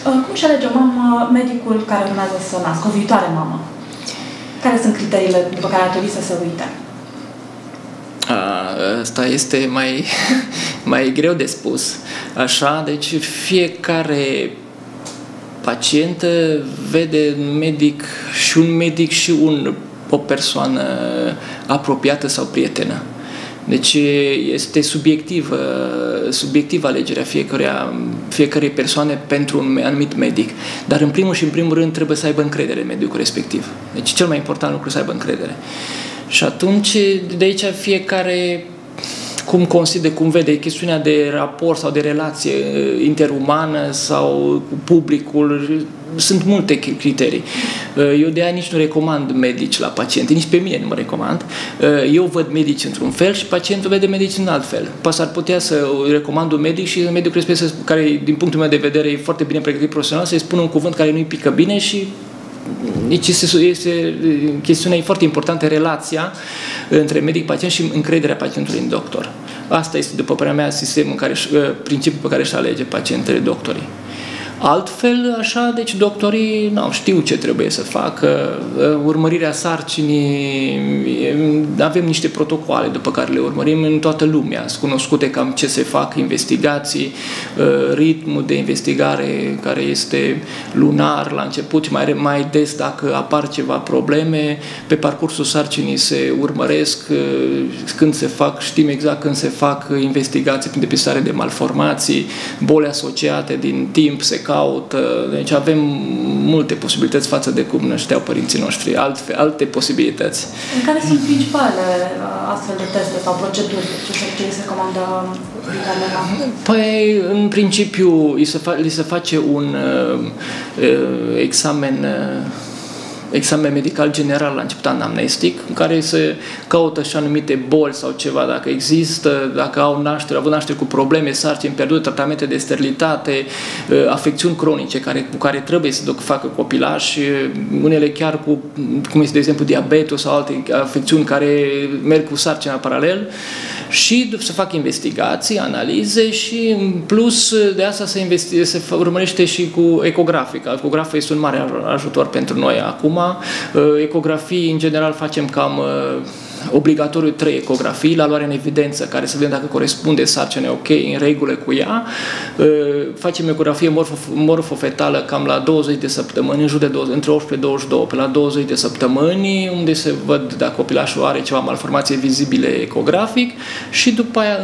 Cum și alege o mamă medicul care urmează să nască, o viitoare mamă? Care sunt criteriile după care ar trebui să se uite? Asta este mai greu de spus. Așa, deci fiecare pacient vede un medic și o persoană apropiată sau prietenă. Deci este subiectivă alegerea fiecărei persoane pentru un anumit medic. Dar în primul rând trebuie să aibă încredere în medicul respectiv. Deci cel mai important lucru să aibă încredere. Și atunci, de aici fiecare cum vede chestiunea de raport sau de relație interumană sau cu publicul. Sunt multe criterii. Eu de aia nici nu recomand medici la paciente, nici pe mine nu mă recomand. Eu văd medici într-un fel și pacientul vede medici în alt fel. S-ar putea să recomand un medic și un medic care, din punctul meu de vedere, e foarte bine pregătit profesional, să-i spună un cuvânt care nu-i pică bine și deci este chestiunea e foarte importantă, relația între medic-pacient și încrederea pacientului în doctor. Asta este, după părerea mea, principiul pe care își alege pacientele doctorii. Altfel, așa, deci doctorii știu ce trebuie să facă, urmărirea sarcinii, avem niște protocoale după care le urmărim în toată lumea, sunt cunoscute cam ce se fac, investigații, ritmul de investigare care este lunar la început, mai des dacă apar ceva probleme, pe parcursul sarcinii se urmăresc, știm exact când se fac investigații prin depistare de malformații, boli asociate din timp, se caută, deci avem multe posibilități față de cum ne știau părinții noștri, alte posibilități. În care sunt principalele astfel de teste sau proceduri? Ce se recomandă? Păi, în principiu, li se face un examen medical general la început anamnestic, în care se caută și anumite boli sau ceva, dacă există, dacă au avut naștere cu probleme, sarcini pierdute, tratamente de sterilitate, afecțiuni cronice cu care trebuie să facă copilași, unele chiar cum este de exemplu diabetul sau alte afecțiuni care merg cu sarcina paralel, și să fac investigații, analize și în plus de asta se urmărește și cu ecografica. Ecograful este un mare ajutor pentru noi acum. Ecografii, în general, facem cam obligatoriu 3 ecografii la luarea în evidență, care să vedem dacă corespunde sarcina ok, în regulă cu ea. Facem ecografie morfofetală cam la 20 de săptămâni, în jur de între 18-22, pe la 20 de săptămâni, unde se văd dacă copilașul are ceva malformație vizibile ecografic și după aia,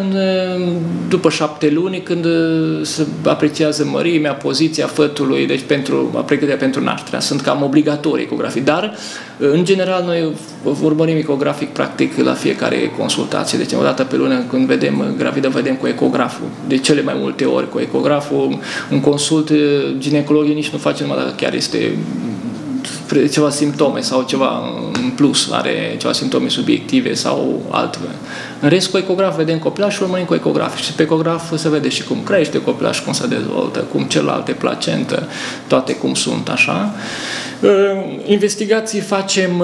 după 7 luni, când se apreciază mărimea, poziția fătului, deci pregătirea pentru nașterea. Sunt cam obligatorii ecografii, dar în general noi urmărim ecografic practic la fiecare consultație. Deci o dată pe lună când vedem gravidă, vedem cu ecograful. De cele mai multe ori cu ecograful. În consult ginecologie nici nu face numai dacă chiar este ceva simptome sau ceva în plus, are ceva simptome subiective sau altfel. În rest, cu ecograf vedem copilaș și urmărim cu ecograf. Și pe ecograf se vede și cum crește copilaș, cum se dezvoltă, cum celelalte placentă, toate cum sunt, așa. Investigații facem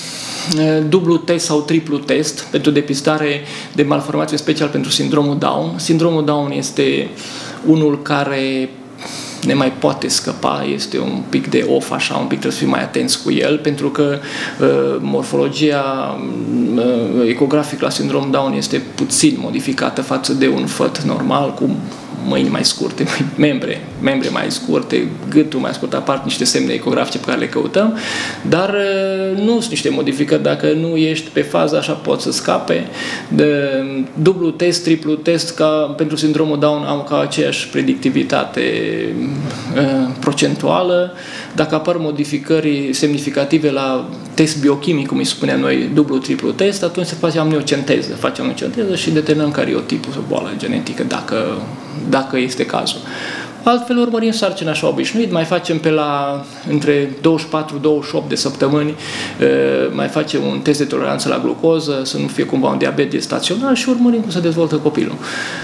dublu test sau triplu test pentru depistare de malformație, special pentru sindromul Down. Sindromul Down este unul care ne mai poate scăpa, este un pic de off, așa, un pic trebuie să fim mai atenți cu el, pentru că morfologia ecografică la sindrom Down este puțin modificată față de un făt normal, cu mâini mai scurte, membre mai scurte, gâtul mai scurt, apar niște semne ecografice pe care le căutăm, dar nu sunt niște modificări. Dacă nu ești pe fază, așa poți să scape. De dublu test, triplu test, pentru sindromul Down au ca aceeași predictivitate procentuală. Dacă apar modificări semnificative la test biochimic, cum îi spuneam noi, dublu, triplu test, atunci se face amniocenteză. Facem amniocenteză și determinăm care e o tipul sau boală genetică, dacă este cazul. Altfel urmărim sarcina așa obișnuit, mai facem între 24-28 de săptămâni, mai facem un test de toleranță la glucoză, să nu fie cumva un diabet gestațional și urmărim cum se dezvoltă copilul.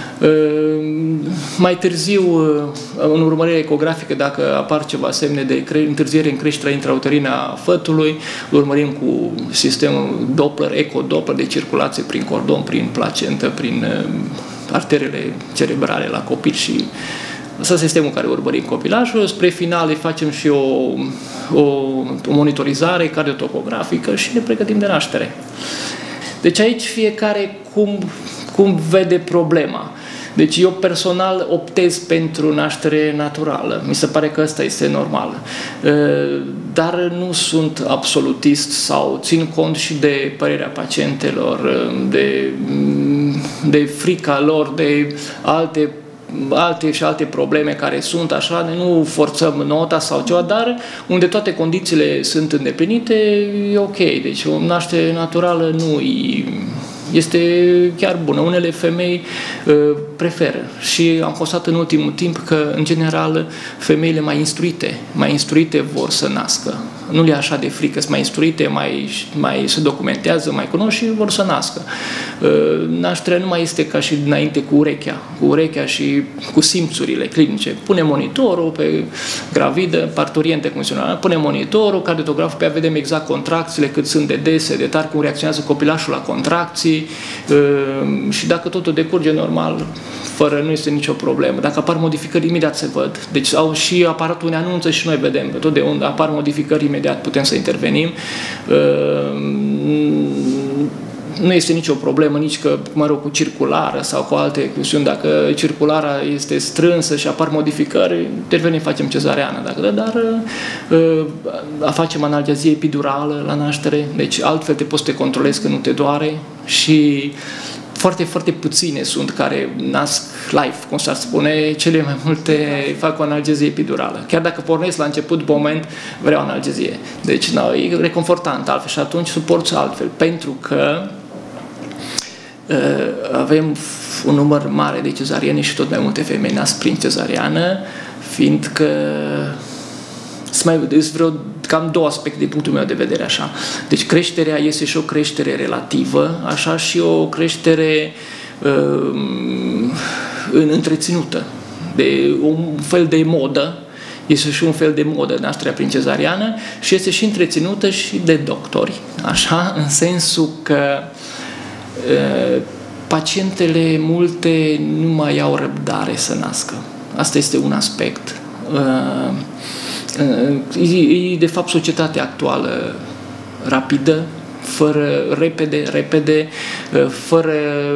Mai târziu, în urmărire ecografică, dacă apar ceva semne de întârziere în creșterea intrauterină a fătului, urmărim cu sistemul Doppler, eco-Doppler de circulație prin cordon, prin placentă, prin arterele cerebrale la copil și Asta este sistemul care urmărim copilașul, spre final îi facem și o monitorizare cardiotopografică și ne pregătim de naștere. Deci aici fiecare cum vede problema. Deci eu personal optez pentru naștere naturală. Mi se pare că ăsta este normal. Dar nu sunt absolutist sau țin cont și de părerea pacientelor, de frica lor, de alte probleme care sunt așa, nu forțăm nota sau ceva, dar unde toate condițiile sunt îndeplinite, e ok. Deci o naștere naturală nu este chiar bună. Unele femei preferă și am constatat în ultimul timp că, în general, femeile mai instruite vor să nască. Nu le e așa de frică, sunt mai instruite, mai se documentează, mai cunosc și vor să nască. Nașterea nu mai este ca și dinainte cu urechea și cu simțurile clinice. Pune monitorul pe gravidă, parturiente, cum se numește, pune monitorul, cardiograful, pe a vedem exact contracțiile, cât sunt de dese, de tari, cum reacționează copilașul la contracții și dacă totul decurge normal, nu este nicio problemă. Dacă apar modificări, imediat se văd. Deci și aparatul ne anunță și noi vedem. Tot de unde apar modificări, imediat putem să intervenim. Nu este nicio problemă nici că, cu circulară sau cu alte chestiuni. Dacă circulara este strânsă și apar modificări, intervenim, facem cezariană. Dar facem analgezie epidurală la naștere, deci altfel te poți să te controlezi că nu te doare și foarte, foarte puține sunt care nasc live, cum s-ar spune, cele mai multe fac o analgezie epidurală. Chiar dacă pornesc la început, moment, vreau analgezie. Deci, e reconfortant altfel și atunci suporți altfel, pentru că avem un număr mare de cezariene și tot mai multe femei nasc prin cezariană, fiindcă sunt vreo cam două aspecte din punctul meu de vedere așa. Deci creșterea este și o creștere relativă, așa și o creștere întreținută, de un fel de modă. Este și un fel de modă nașterea prin cezariană și este și întreținută și de doctori, așa, în sensul că pacientele multe nu mai au răbdare să nască. Asta este un aspect. E de fapt societatea actuală rapidă, repede, fără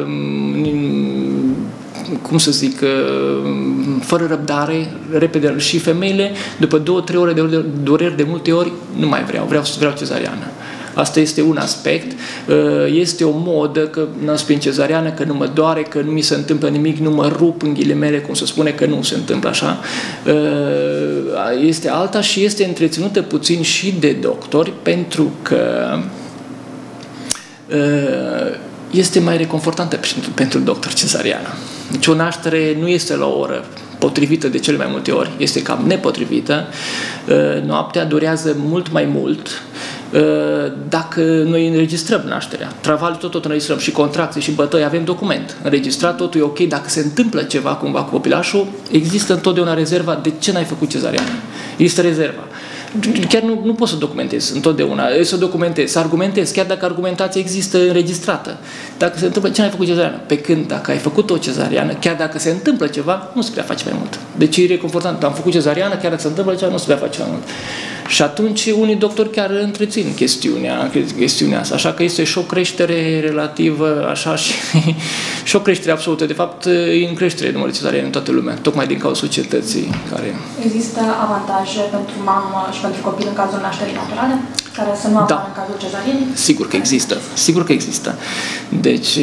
fără răbdare, repede, și femeile după 2-3 ore de dureri de multe ori nu mai vreau cezariană. Asta este un aspect. Este o modă că nasc prin cezariană, că nu mă doare, că nu mi se întâmplă nimic, nu mă rup în ghilimele, cum se spune, că nu se întâmplă așa. Este alta și este întreținută puțin și de doctori, pentru că este mai reconfortantă pentru doctor cezariană. Deci o naștere nu este la o oră potrivită de cele mai multe ori, este cam nepotrivită. Noaptea durează mult mai mult. Dacă noi înregistrăm nașterea, travaliul tot înregistrăm, și contracții și bătăi, avem document înregistrat, totul e ok. Dacă se întâmplă ceva cumva cu copilașul, există întotdeauna rezerva. De ce n-ai făcut cezariană? Există rezerva. Chiar nu pot să documentez întotdeauna, să argumentez, chiar dacă argumentația există înregistrată. Dacă se întâmplă, ce n-ai făcut cezariană? Pe când dacă ai făcut o cezariană, chiar dacă se întâmplă ceva, nu se prea face mai mult. Deci e reconfortant. Am făcut cezariană, chiar dacă se întâmplă ceva, nu se prea face mai mult. Și atunci unii doctori chiar întrețin chestiunea asta. Așa că este și o creștere relativă, așa, și o creștere absolută. De fapt, e în creștere numărul cezariene în toată lumea, tocmai din cauza societății care... Există avantaje pentru mamă și pentru copil în cazul nașterii naturale, care să nu apară în cazul cezarienii? Sigur că există. Sigur că există. Deci,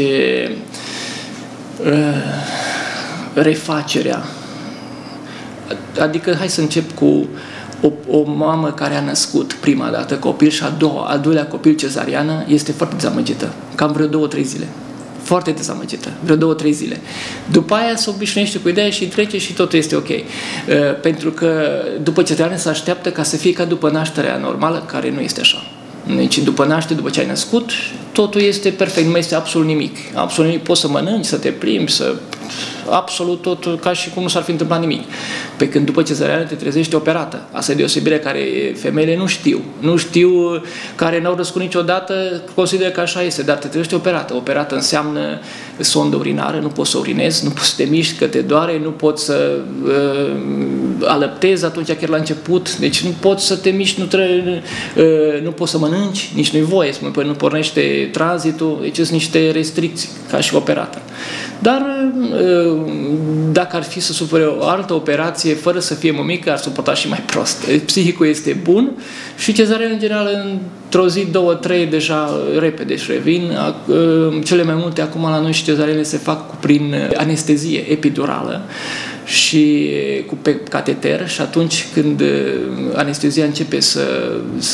refacerea. Adică, hai să încep cu o mamă care a născut prima dată copil și al doilea copil cezariană este foarte dezamăgită. Cam vreo 2-3 zile. Foarte dezamăgită. Vreo 2-3 zile. După aia se obișnuiește cu ideea și trece și totul este ok. Pentru că după cezariană se așteaptă ca să fie ca după nașterea normală, care nu este așa. Deci după naștere, după ce ai născut, totul este perfect, nu mai este absolut nimic. Absolut nimic. Poți să mănânci, să te plimbi, să absolut totul ca și cum nu s-ar fi întâmplat nimic. Pe când după cezariană te trezești operată. Asta e deosebire care femeile nu știu. Nu știu, care n-au născut niciodată, consideră că așa este, dar te trezești operată. Operată înseamnă sondă urinară, nu poți să urinezi, nu poți să te miști că te doare, nu poți să alăptezi atunci chiar la început, deci nu poți să te miști, nu poți să mănânci, nici nu-i voie, nu pornește tranzitul, deci sunt niște restricții, ca și operată. Dar dacă ar fi să sufere o altă operație fără să fie mămică, ar suporta și mai prost. Psihicul este bun și cezariană, în general, într-o zi, 2-3, deja repede își revin. Cele mai multe acum la noi și cezarianele se fac prin anestezie epidurală și pe cateter, și atunci când anestezia începe să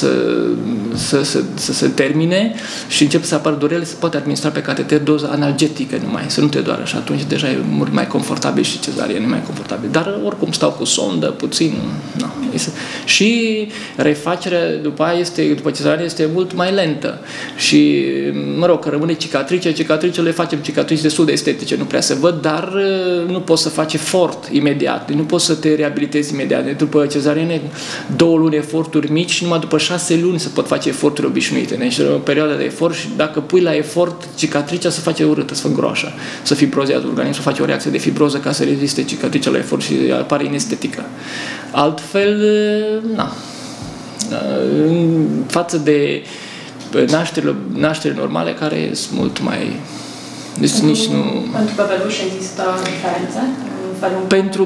se termine și începe să apară durere, se poate administra pe cateter doză analgetică numai, să nu te doară, și atunci deja e mult mai confortabil și cezariană e mai confortabil. Dar oricum stau cu sondă, puțin, no. Și refacerea după cezariană este mult mai lentă și, mă rog, că rămâne cicatrice, le facem cicatrici destul de estetice, nu prea se văd, dar nu poți să faci efort imediat, nu poți să te reabilitezi imediat. După cezariene, 2 luni eforturi mici și numai după 6 luni se pot face eforturi obișnuite. Deci o perioadă de efort și dacă pui la efort, cicatricea se face urâtă, se face groasă, să fibrozează organismul, face o reacție de fibroză ca să reziste cicatricea la efort și apare inestetică. Altfel, față de nașterile normale, care sunt mult mai... Deci nici nu... Pentru bebeluși există diferențe? Pentru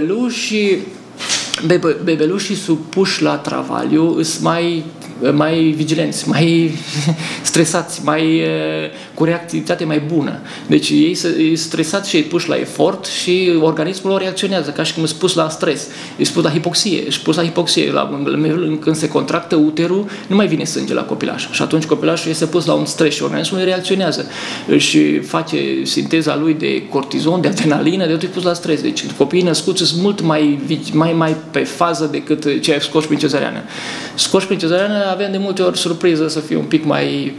bebelușii supuși la travaliu sunt mai vigilenți, mai stresați, cu reactivitate mai bună. Deci ei sunt stresați și ei puși la efort și organismul lor reacționează, ca și cum îți pus la stres, îți pus la hipoxie, când se contractă uterul, nu mai vine sânge la copilaș. Și atunci copilașul este pus la un stres și organismul reacționează și face sinteza lui de cortizon, de adrenalină, de tot pus la stres. Deci copiii născuți sunt mult mai pe fază decât cei scoși prin cezariană. Scoși prin cezariană avem de multe ori surpriză să fie un pic mai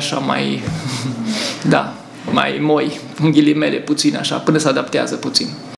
moi, în ghilimele, puțin așa, până se adaptează puțin.